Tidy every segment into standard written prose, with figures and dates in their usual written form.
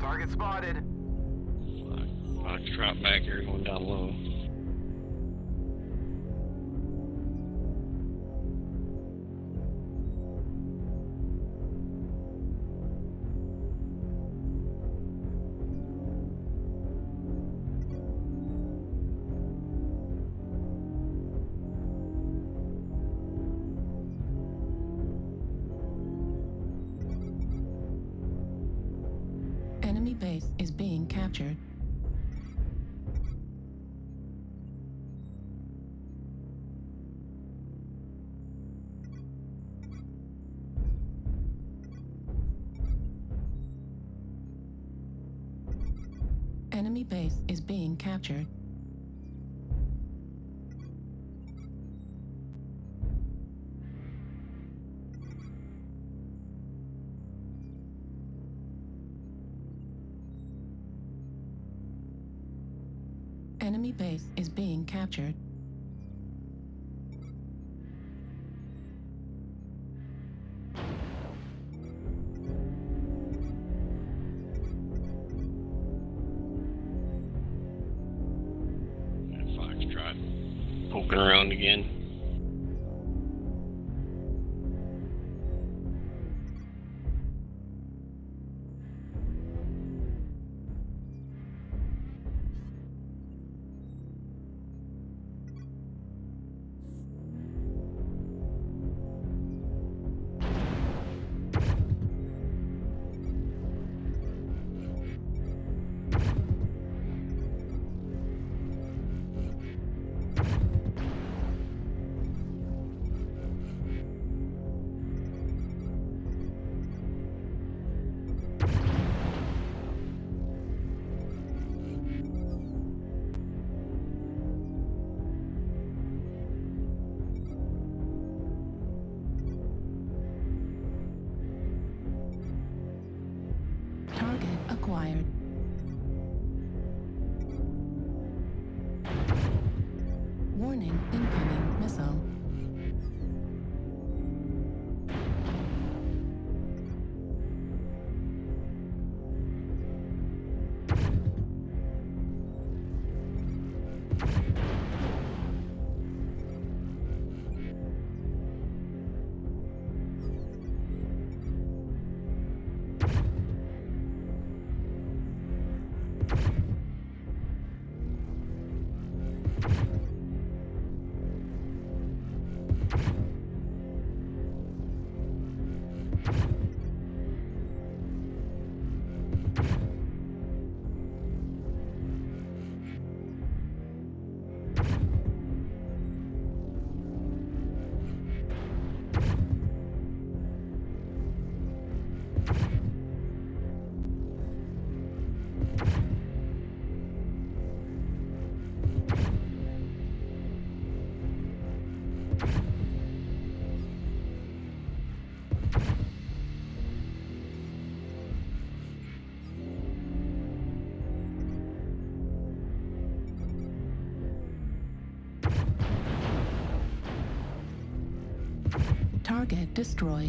Target spotted. Foxtrot back here going down low. Enemy base is being captured. Enemy base is being captured. Enemy base is being captured. Foxtrot poking around again. Target acquired. Warning, incoming missile. Target destroyed.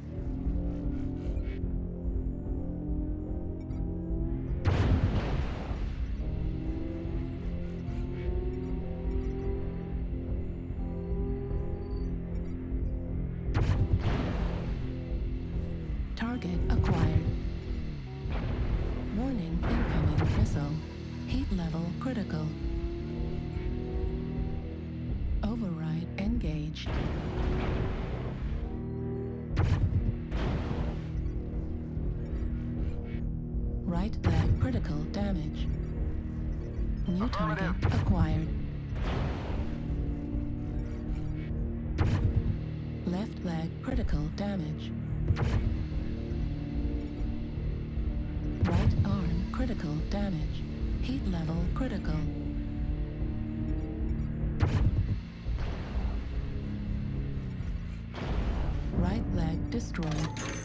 Target acquired. Warning, incoming missile. Heat level critical. Override engaged. Right leg critical damage. New target acquired. Left leg critical damage. Right arm critical damage. Heat level critical. Right leg destroyed.